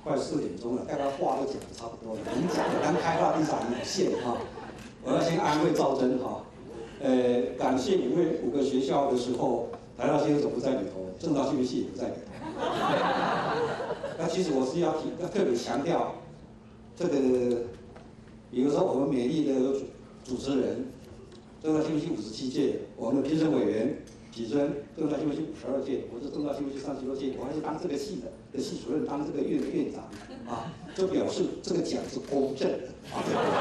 快4点钟了，大概话都讲得差不多了，能讲的能开发地方有限哈。我要先安慰赵真哈，感谢5个学校的时候，台大新闻所不在里头，政大新闻系也不在里头。那其实我是要特别强调，这个，比如说我们美丽的主持人，政大新闻系57届，我们的评审委员。体尊，政大新闻系52届，我是政大新闻系36届，我还是当这个系的系主任，当这个院长啊，就表示这个奖是公正的啊。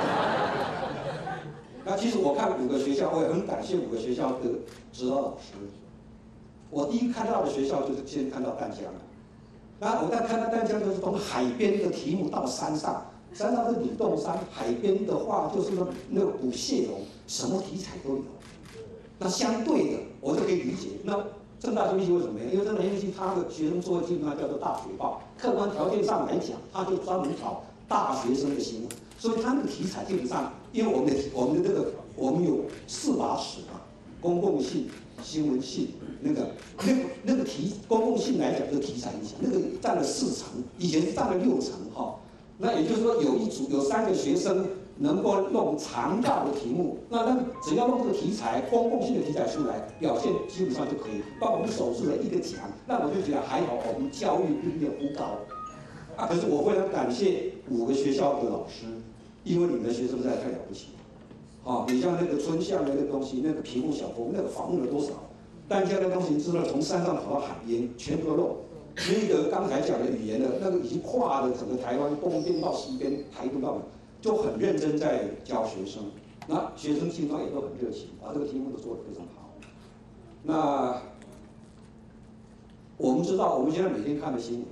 那其实我看5个学校，我也很感谢5个学校的指导老师。我第一看到的学校就是先看到淡江了，那我在看到淡江就是从海边的题目到山上，山上是吕洞山，海边的话就是那个捕蟹龙，什么题材都有。那相对的，我就可以理解。那政大新闻系为什么呀？因为政大新闻系它的学生作业基本上叫做大学报，客观条件上来讲，它就专门找大学生的新闻，所以它那个题材基本上，因为我们有4把尺嘛，公共性、新闻性，那个公共性来讲，这个题材影响，那个占了4成，以前是占了6成哈。那也就是说，有3个学生。能够弄长大的题目，那只要弄这个题材，公共性的题材出来，表现基本上就可以帮我们守住了1个奖。那我就觉得还好，我们教育并没有忽高。啊，可是我非常感谢5个学校的老师，因为你们的学生实在太了不起了。啊，你像那个春象的那个东西，那个皮肤小峰，那个访问了多少？淡江的东西知道从山上跑到海边，全部都弄。那个刚才讲的语言的那个已经跨了整个台湾东边到西边，台东到。就很认真在教学生，那学生心中也都很热情，把这个题目都做得非常好。那我们知道，我们现在每天看的新闻，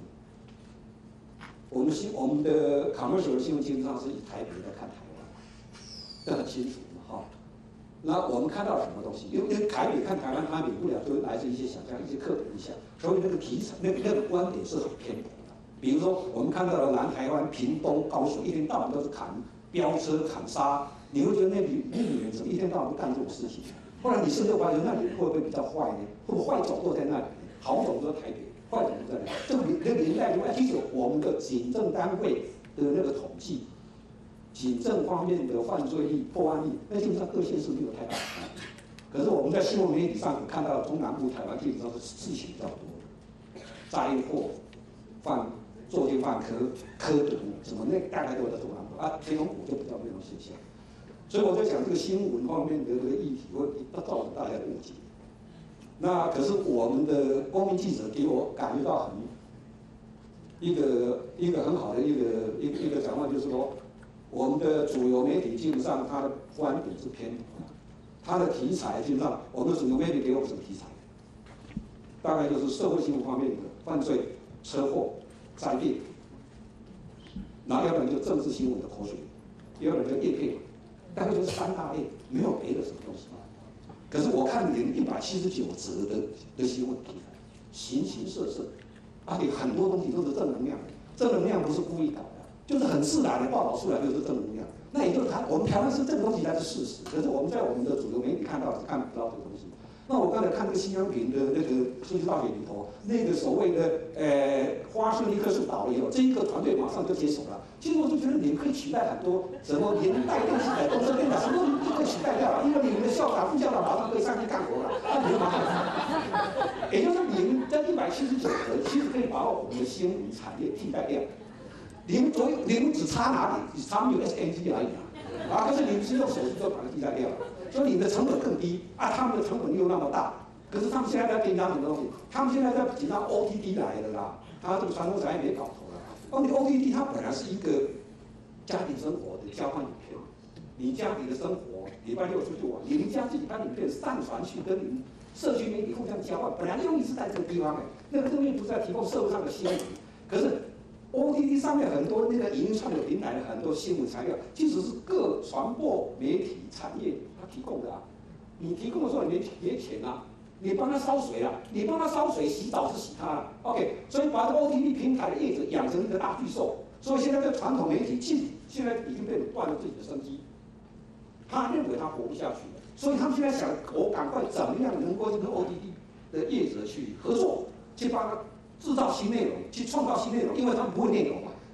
我们的 commercial 的新闻基本上是以台北在看台湾，这很清楚嘛哈。那我们看到什么东西？因为台北看台湾，它免不了就来自一些想象、一些刻板印象，所以那个题材、那个观点是很偏颇。比如说，我们看到了南台湾、屏东、高雄，一天到晚都是飙车、砍杀，你会觉得那女人怎么一天到晚都干这种事情？后来你深入发现，那女人会不会比较坏呢？会不会坏种都在那里？好种都在台北，坏种都在那里。这个年代中，其实我们的警政单位的那个统计，警政方面的犯罪率、破案率，那基本上各县市没有太大的差别。可是我们在新闻媒体上看到中南部台湾基本上是事情比较多，灾祸、作奸犯科毒什么那大概都在中南部啊，天龙谷就比较没有现象。所以我在想这个新闻方面的这个议题会造成大家的误解。那可是我们的公民记者给我感觉到一个很好的一个讲话，就是说我们的主流媒体基本上它的观点是偏颇，它的题材基本上我们的主流媒体给我们什么题材？大概就是社会新闻方面的犯罪、车祸。灾变，然后要不然就政治新闻的口水，要不然就业配，大概就是3大类，没有别的什么东西。可是我看连179则的新闻题材，形形色色，而且很多东西都是正能量的，正能量不是故意搞的，就是很自然的报道出来就是正能量。那也就是我们台湾是这个东西才是事实，可是我们在我们的主流媒体看到是看不到这个东西。那我刚才看那个新疆平的那个数据大学里头，那个所谓的花生一棵树倒了以后，这一个团队马上就接手了。其实我就觉得你们可以取代很多什么连带电视台、东森电台，什么都可以取代掉了，因为你们的校长、副校长马上可以上去干活了，那你就麻烦了。也就是你们在179则其实可以把我们的新闻产业替代掉。你们只差哪里？只差没有 SNG 而已啊！可是你们是用手机就把它替代掉了。所以你的成本更低啊，他们的成本又那么大，可是他们现在在紧张什么东西？他们现在在紧张 OTT 来的啦，他这个传统产业没搞头了。OTT 它本来是一个家庭生活的交换影片，你家里的生活礼拜6出去玩，你们家自己把影片上传去跟你们社区媒体互相交换，本来用意是在这个地方的，那个用意不是在提供社会上的新闻，可是。OTT 上面很多那个影音串流平台的很多新闻材料，其实是各传播媒体产业它提供的啊。你提供的时候，你给钱啊，你帮他烧水啊，你帮他烧水洗澡是洗他了。OK， 所以把这个 OTT 平台的业者养成一个大巨兽，所以现在这传统媒体现在已经被断了自己的生机，他认为他活不下去了，所以他们现在想，我赶快怎么样能够跟 OTT 的业者去合作，去帮他。制造新内容，去创造新内容，因为他们不会内容嘛，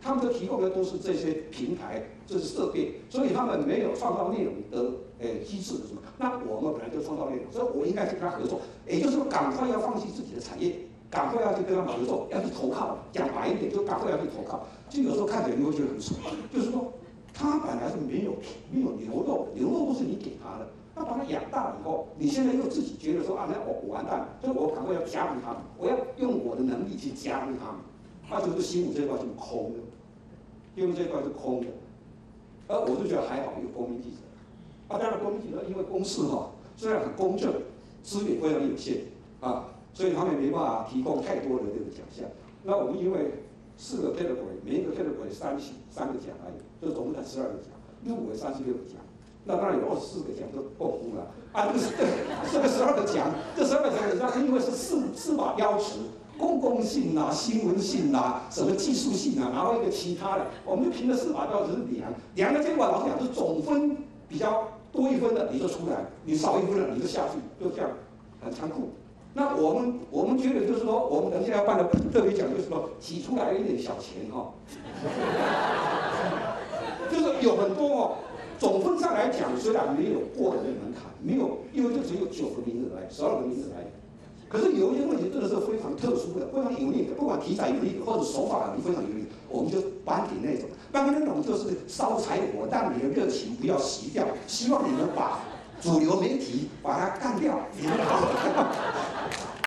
他们都提供的都是这些平台，这是设备，所以他们没有创造内容的机制什么。那我们本来就创造内容，所以我应该去跟他合作，也就是说赶快要放弃自己的产业，赶快要去跟他们合作，要去投靠。讲白一点，就赶快要去投靠。就有时候看起来你会觉得很蠢，就是说他本来是没有牛肉，牛肉都是你给他的。那把它养大了以后，你现在又自己觉得说啊，那我完蛋了，所以我赶快要加入他们，我要用我的能力去加入他们，那就是新闻这一块就是空的，新闻这一块是空的。而我就觉得还好有公民记者，当然公民记者因为公视虽然很公正，资源非常有限所以他们没办法提供太多的这个奖项。那我们因为4个 category， 每一个 category 3个奖而已，就总共才12个奖，入围36个奖。那当然有24个奖就够哭了这个12个奖，这12个奖你知道，因为是司法标尺，公共性新闻性什么技术性然后一个其他的，我们就凭着司法标尺是量的结果，老实讲，就总分比较多1分的你就出来，你少1分的你就下去，就这样很残酷。那我们觉得就是说，我们等一下要办的特别奖，就是说挤出来一点小钱就是有很多总分上来讲，虽然没有过的门槛，没有，因为就只有9个名额来，12个名额来。可是有一些问题真的是非常特殊的，非常有利的，不管题材有利或者手法非常有利，我们就颁给那种，颁给那种就是烧柴火，让你的热情不要熄掉，希望你们把主流媒体把它干掉，你们把